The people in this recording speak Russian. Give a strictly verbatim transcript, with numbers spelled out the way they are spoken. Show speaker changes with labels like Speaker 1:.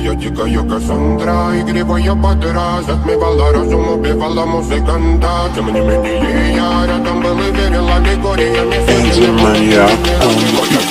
Speaker 1: Моя дикая Кассандра, игривая подра, затмевала разум, убивала музыканта. Тем не менее я рядом был и верил аллегориями.
Speaker 2: Энди Маньяк.